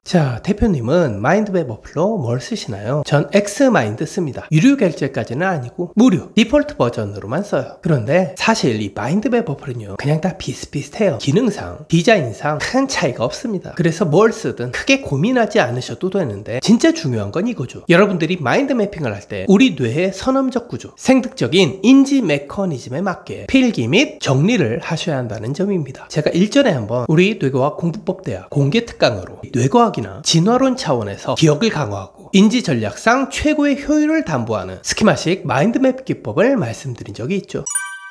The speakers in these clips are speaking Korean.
자, 대표님은 마인드맵 어플로 뭘 쓰시나요? 전 X마인드 씁니다. 유료 결제까지는 아니고 무료 디폴트 버전으로만 써요. 그런데 사실 이 마인드맵 어플은요 그냥 다 비슷비슷해요. 기능상 디자인상 큰 차이가 없습니다. 그래서 뭘 쓰든 크게 고민하지 않으셔도 되는데 진짜 중요한 건 이거죠. 여러분들이 마인드 매핑을 할 때 우리 뇌의 선험적 구조, 생득적인 인지 메커니즘에 맞게 필기 및 정리를 하셔야 한다는 점입니다. 제가 일전에 한번 우리 뇌과학 공부법대학 공개 특강으로 뇌과학이나 진화론 차원에서 기억을 강화하고 인지 전략상 최고의 효율을 담보하는 스키마식 마인드맵 기법을 말씀드린 적이 있죠.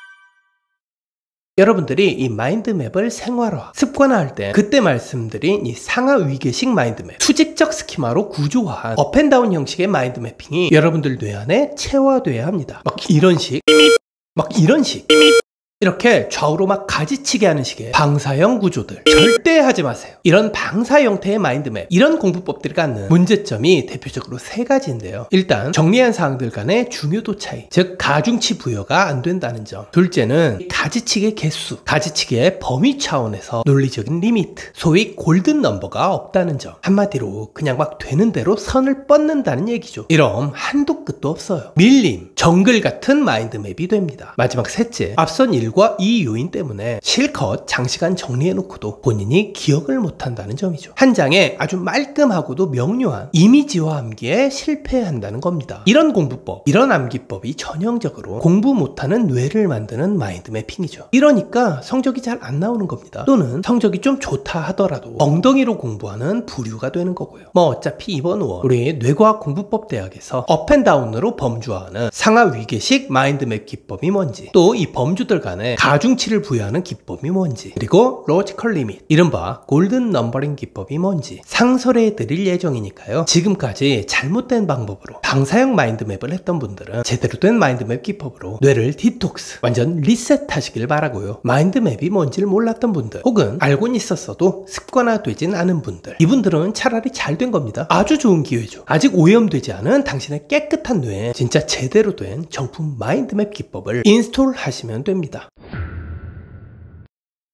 여러분들이 이 마인드맵을 생활화, 습관화할 때 그때 말씀드린 이 상하 위계식 마인드맵, 수직적 스키마로 구조화한 업앤다운 형식의 마인드맵핑이 여러분들 뇌 안에 체화돼야 합니다. 막 이런 식, 이렇게 좌우로 막 가지치게 하는 식의 방사형 구조들 절대 하지 마세요. 이런 방사 형태의 마인드맵, 이런 공부법들이 갖는 문제점이 대표적으로 세 가지인데요. 일단 정리한 사항들 간의 중요도 차이, 즉 가중치 부여가 안 된다는 점. 둘째는 가지치기의 개수, 가지치기의 범위 차원에서 논리적인 리미트, 소위 골든 넘버가 없다는 점. 한마디로 그냥 막 되는 대로 선을 뻗는다는 얘기죠. 이럼 한도 끝도 없어요. 밀림, 정글 같은 마인드맵이 됩니다. 마지막 셋째, 앞선 일과 이 요인 때문에 실컷 장시간 정리해놓고도 본인이 기억을 못한다는 점이죠. 한 장에 아주 말끔하고도 명료한 이미지와 암기에 실패한다는 겁니다. 이런 공부법, 이런 암기법이 전형적으로 공부 못하는 뇌를 만드는 마인드 매핑이죠. 이러니까 성적이 잘 안 나오는 겁니다. 또는 성적이 좀 좋다 하더라도 엉덩이로 공부하는 부류가 되는 거고요. 뭐 어차피 이번 5월 우리 뇌과학 공부법 대학에서 업앤다운으로 범주화하는 상하 위계식 마인드맵 기법이 뭔지, 또 이 범주들 간에 가중치를 부여하는 기법이 뭔지, 그리고 로지컬 리밋, 이른바 골든 넘버링 기법이 뭔지 상설해 드릴 예정이니까요. 지금까지 잘못된 방법으로 방사형 마인드맵을 했던 분들은 제대로 된 마인드맵 기법으로 뇌를 디톡스, 완전 리셋하시길 바라고요. 마인드맵이 뭔지를 몰랐던 분들, 혹은 알고는 있었어도 습관화되진 않은 분들, 이분들은 차라리 잘 된 겁니다. 아주 좋은 기회죠. 아직 오염되지 않은 당신의 깨끗한 뇌에 진짜 제대로 된 정품 마인드맵 기법을 인스톨 하시면 됩니다.